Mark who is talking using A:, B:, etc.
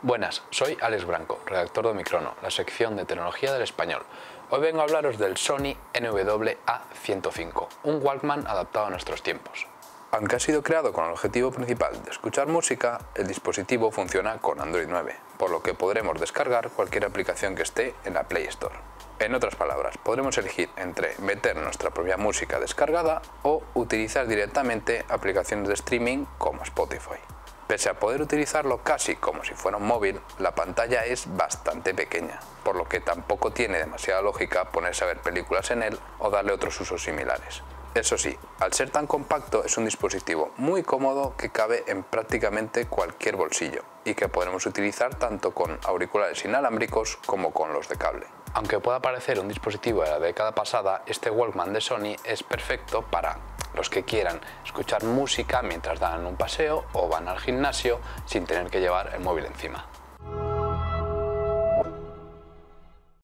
A: Buenas, soy Alex Branco, redactor de Omicrono, la sección de tecnología del Español. Hoy vengo a hablaros del Sony NW-A105, un Walkman adaptado a nuestros tiempos. Aunque ha sido creado con el objetivo principal de escuchar música, el dispositivo funciona con Android 9, por lo que podremos descargar cualquier aplicación que esté en la Play Store. En otras palabras, podremos elegir entre meter nuestra propia música descargada o utilizar directamente aplicaciones de streaming como Spotify. Pese a poder utilizarlo casi como si fuera un móvil, la pantalla es bastante pequeña, por lo que tampoco tiene demasiada lógica ponerse a ver películas en él o darle otros usos similares. Eso sí, al ser tan compacto es un dispositivo muy cómodo que cabe en prácticamente cualquier bolsillo y que podremos utilizar tanto con auriculares inalámbricos como con los de cable. Aunque pueda parecer un dispositivo de la década pasada, este Walkman de Sony es perfecto para los que quieran escuchar música mientras dan un paseo o van al gimnasio sin tener que llevar el móvil encima.